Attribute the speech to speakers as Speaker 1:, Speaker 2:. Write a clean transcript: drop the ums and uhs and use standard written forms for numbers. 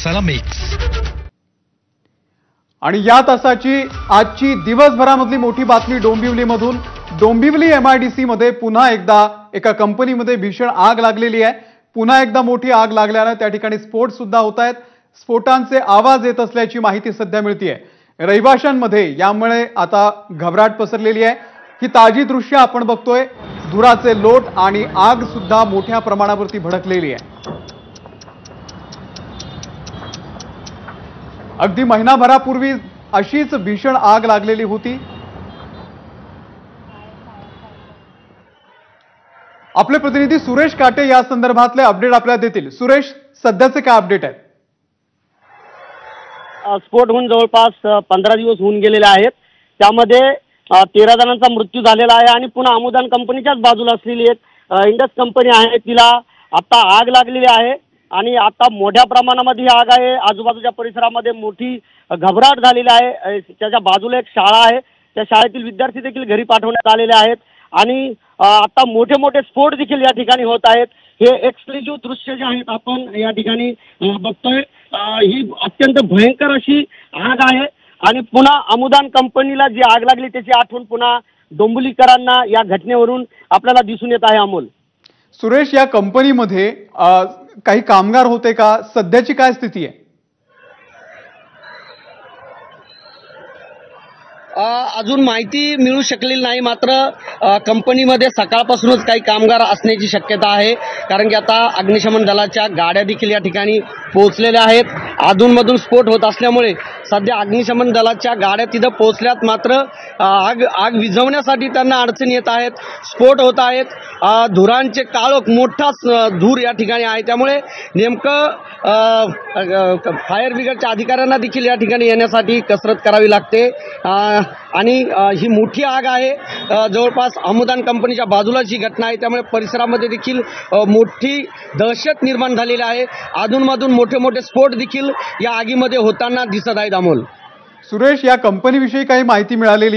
Speaker 1: मसाला mix.
Speaker 2: आणि या तासाची आजची दिवसभरामधली मोठी बातमी डोंबिवलीमधून। डोंबिवली MIDC मध्ये पुन्हा एकदा एका कंपनीमध्ये भीषण आग लागलेली आहे। पुन्हा एकदा मोठी आग लागल्याने त्या ठिकाणी स्फोट सुद्धा होत आहेत। स्फोटांचे आवाज येत असल्याची माहिती सध्या मिळतेय। रहिवाशांमध्ये यामुळे आता घबराट पसरलेली आहे। ही ताजी दृश्य आपण बघतोय। धुराचे लोट आणि आग सुद्धा मोठ्या प्रमाणावरती भडकलेली आहे। अगदी महिनाभरापूर्वी अशीच भीषण आग लागलेली होती। आपले प्रतिनिधी सुरेश काटे या संदर्भातले अपडेट आपल्याला देतील। सुरेश, सध्याचे काय अपडेट आहेत?
Speaker 3: स्फोट होऊन जवळपास 15 दिवस होऊन गेलेले आहेत। त्यामध्ये 13 जणांचा मृत्यू झालेला आहे आणि पुन्हा अमुदान कंपनीच्याच बाजूला असलेली एक इंडस कंपनी आहे, तिला आता आग लागलेली आहे आणि आता मोठ्या प्रमाणामध्ये ही आग आहे। आजूबाजूच्या परिसरामध्ये मोठी घबराट झालेली आहे। त्याच्या बाजूला एक शाळा आहे, त्या शाळेतील विद्यार्थी देखील घरी पाठवण्यात आलेले आहेत आणि आता मोठे मोठे स्फोट देखील या ठिकाणी होत आहेत। हे एक्सक्लुझिव्ह दृश्य जे आहेत आपण या ठिकाणी बघतोय। ही अत्यंत भयंकर अशी आग आहे आणि पुन्हा अमुदान कंपनीला जी आग लागली त्याची आठवण पुन्हा डोंबिवलीकरांना या घटनेवरून आपल्याला दिसून येत आहे। अमोल,
Speaker 2: सुरेश, या कंपनीमध्ये काही कामगार होते का? सध्याची काय स्थिती आहे?
Speaker 3: अजून माहिती मिळू शकलेली नाही, मात्र कंपनीमध्ये सकाळपासूनच काही कामगार असण्याची शक्यता आहे, कारण की आता अग्निशमन दलाच्या गाड्या देखील या ठिकाणी पोहोचलेल्या आहेत। अधूनमधून स्फोट होत असल्यामुळे सध्या अग्निशमन दलाच्या गाड्या तिथं पोहोचल्यात, मात्र आग विझवण्यासाठी त्यांना अडचणी येत आहेत, स्फोट होत आहेत, धुरांचे काळोख, मोठा धूर या ठिकाणी आहे। त्यामुळे नेमकं फायर ब्रिगेडच्या अधिकाऱ्यांना देखील या ठिकाणी येण्यासाठी कसरत करावी लागते आणि ही मोठी आग आहे। जवळपास अमुदान कंपनीच्या बाजूलाच ही घटना आहे, त्यामुळे परिसरामध्ये देखील मोठी दहशत निर्माण झालेली आहे। अधूनमधून मोठे मोठे स्फोट देखील या आगीमध्ये होताना दिसत आहेत। अमोल,
Speaker 2: सुरेश, या कंपनीविषयी काही माहिती मिळालेली